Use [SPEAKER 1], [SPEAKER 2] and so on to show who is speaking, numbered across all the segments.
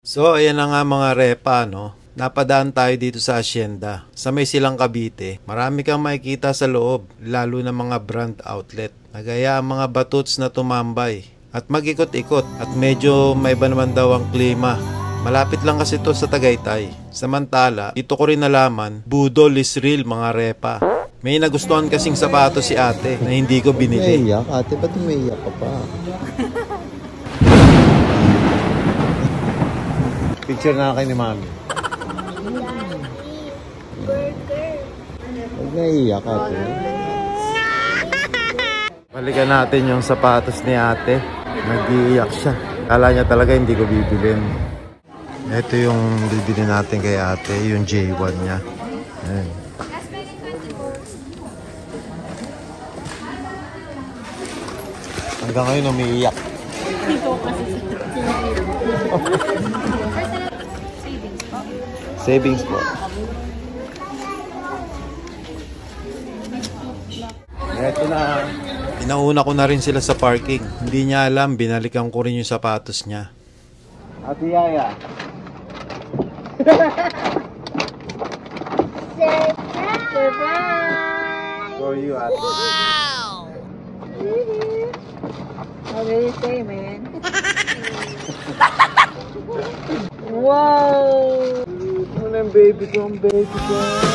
[SPEAKER 1] So, ayan na nga mga repa, no? Napadaan tayo dito sa Hacienda. Sa may Silang Cavite, marami kang makikita sa loob, lalo na mga brand outlet. Nagaya ang mga batuts na tumambay at mag-ikot-ikot at medyo may ba naman daw ang klima. Malapit lang kasi to sa Tagaytay. Samantala, ito ko rin nalaman, budol is real mga repa. May nagustuhan kasing sapatos si ate na hindi ko binili.
[SPEAKER 2] Umiiyak, ate, ba't umiiyak ka pa? Picture na kayo ni mami. Huwag naiiyak, ate.
[SPEAKER 1] Balikan natin yung sapatos ni ate. Nag-iiyak siya. Kala niya talaga hindi ko bibilin. Ito yung bibili natin kay ate, yung J1 niya. Ayan. Hanggang ngayon umiiyak.
[SPEAKER 3] Dito kasi
[SPEAKER 2] Savings po.
[SPEAKER 1] Eto na. Inauna ko na rin sila sa parking. Hindi niya alam, binalikan ko rin yung sapatos niya.
[SPEAKER 2] Ate Yaya.
[SPEAKER 3] surprise!
[SPEAKER 2] For you, ate.
[SPEAKER 3] Wow! How do you say, man? Wow!
[SPEAKER 2] Ano yung baby ko? Ang baby ko.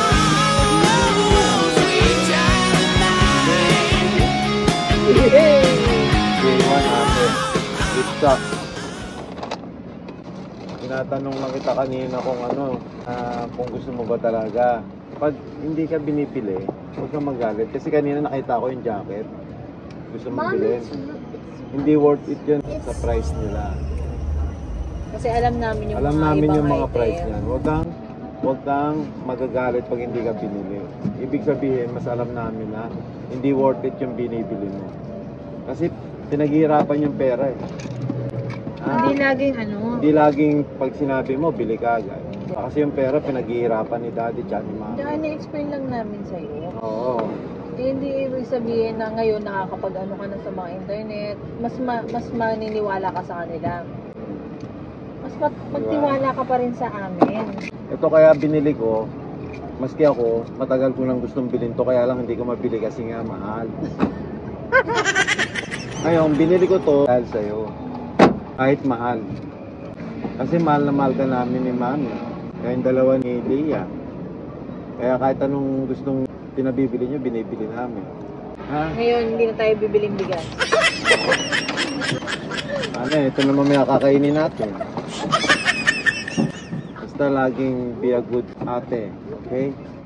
[SPEAKER 2] J1 ate. It sucks. Tinatanong lang kita kanina kung kung gusto mo ba talaga. Pag hindi ka binipili, huwag kang magalit. Kasi kanina nakita ko yung jacket. Gusto mo bilhin. Hindi worth it yun sa price nila.
[SPEAKER 3] Kasi alam namin yung
[SPEAKER 2] Alam
[SPEAKER 3] mga
[SPEAKER 2] namin
[SPEAKER 3] ibang
[SPEAKER 2] yung mga
[SPEAKER 3] item.
[SPEAKER 2] price niyan. Huwag kang magagalit pag hindi ka binili. Ibig sabihin, mas alam namin na hindi worth it yung binibili mo. Kasi pinaghihirapan yung pera eh.
[SPEAKER 3] Hindi laging
[SPEAKER 2] Hindi laging pag sinabi mo, bili ka agad. Kasi yung pera pinaghihirapan ni daddy tsaka ni mama.
[SPEAKER 3] Dahil na-explain lang namin sa'yo.
[SPEAKER 2] Oo.
[SPEAKER 3] Hindi ibig sabihin na ngayon nakakapag-ano ka na sa mga internet, mas maniniwala ka sa kanila. Mas magtiwala ka pa rin sa amin.
[SPEAKER 2] Ito kaya binili ko, maski ako, matagal ko nang gustong bilhin to, kaya lang hindi ko mabili kasi nga mahal. Ngayon, binili ko to dahil sa'yo. Kahit mahal. Kasi mahal na mahal ka namin ni mami. Kaya yung dalawa ni Leia. Kaya kahit anong gustong pinabibili nyo, binibili namin. Ha?
[SPEAKER 3] Ngayon, hindi na tayo bibiling bigas.
[SPEAKER 2] Ito naman may kakainin natin. Basta laging be a good ate. Okay?